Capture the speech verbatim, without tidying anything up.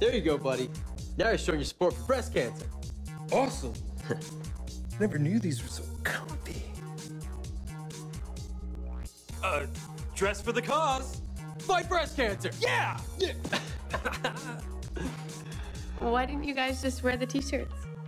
There you go, buddy. Now you're showing your support for breast cancer. Awesome. Never knew these were so comfy. Uh, dress for the cause. Fight breast cancer. Yeah! Yeah. Why didn't you guys just wear the t-shirts?